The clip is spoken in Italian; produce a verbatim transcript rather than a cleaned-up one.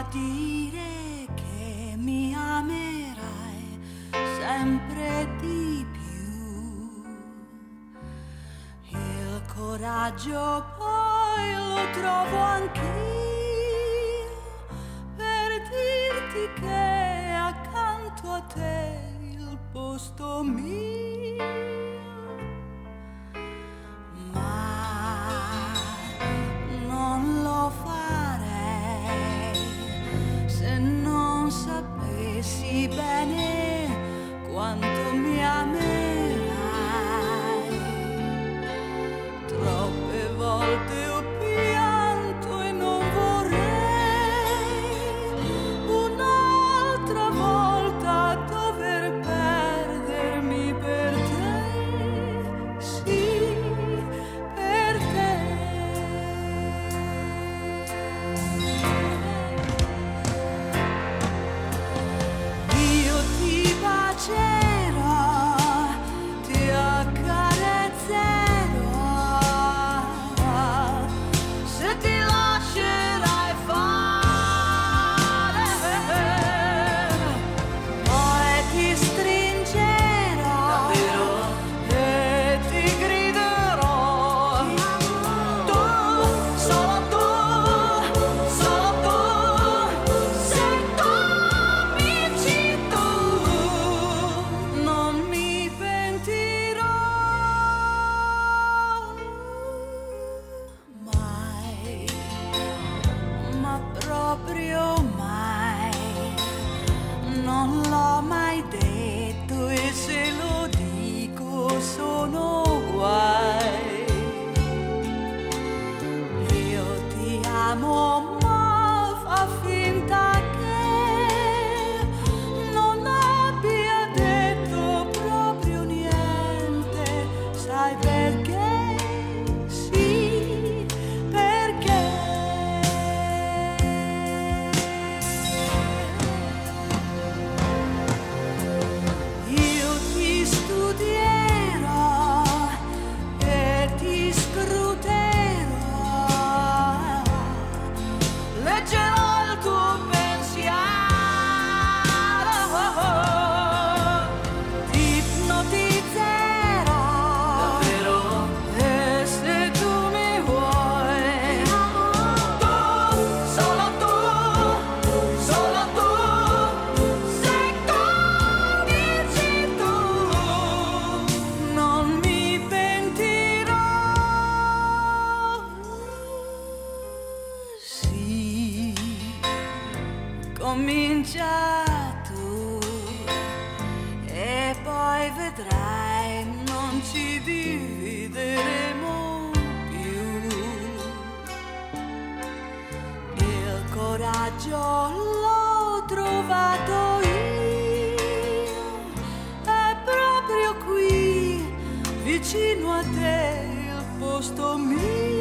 dire che mi amerai sempre di più. Il coraggio poi lo trovo anch'io per dirti che accanto a te il posto mio. Ma non lo farei se non sapessi bene quanto mi amerai. Troppe volte ho pianto e non vorrei un'altra volta dover perdermi per te, sì, per te. Io ti bacerò, ti accarezzerò, se ti lascerai fare, poi ti stringerò e ti griderò. Tu, solo tu, solo tu, se cominci tu, non mi pentirò mai, ma proprio mai. Non l'ho mai detto e se lo dico sono guai. Io ti amo ma fa finta che non abbia detto proprio niente. Sai perché? Sì, perché io ti studierò e ti scruterò, leggerò il tuo pensiero, ti ipnotizzerò davvero, e se tu mi vuoi, tu, solo tu, solo tu, se cominci tu, non mi pentirò. Sì, comincia tu e poi vedrai, non ci divideremo più. Il coraggio l'ho trovato io, è proprio qui, vicino a te, il posto mio.